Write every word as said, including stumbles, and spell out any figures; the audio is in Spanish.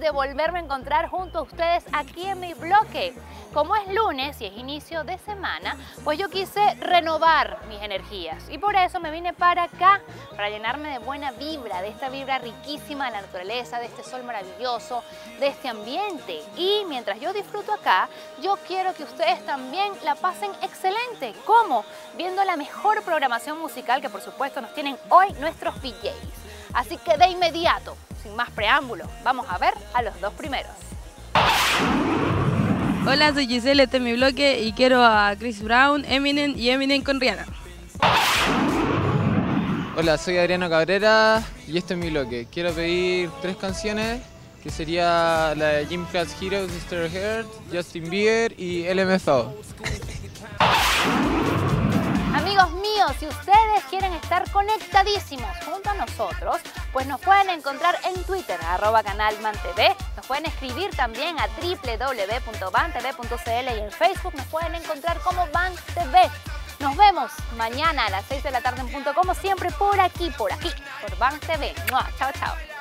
de volverme a encontrar junto a ustedes aquí en mi bloque. Como es lunes y es inicio de semana, pues yo quise renovar mis energías y por eso me vine para acá, para llenarme de buena vibra, de esta vibra riquísima de la naturaleza, de este sol maravilloso, de este ambiente. Y mientras yo disfruto acá, yo quiero que ustedes también la pasen excelente. ¿Cómo? Viendo la mejor programación musical que por supuesto nos tienen hoy nuestros D Js. Así que de inmediato, sin más preámbulo, vamos a ver a los dos primeros. Hola, soy Giselle, este es mi bloque y quiero a Chris Brown, Eminem y Eminem con Rihanna. Hola, soy Adriano Cabrera y este es mi bloque. Quiero pedir tres canciones, que sería la de Gym Class Heroes, Sister Heart, Justin Bieber y L M F A O. Amigos míos, si ustedes quieren estar conectadísimos junto a nosotros, pues nos pueden encontrar en Twitter, arroba canalmantv, nos pueden escribir también a w w w punto bantv punto c l y en Facebook nos pueden encontrar como BanTV. Nos vemos mañana a las seis de la tarde en punto, como siempre, por aquí, por aquí, por BanTV. ¡Mua! Chao, chao.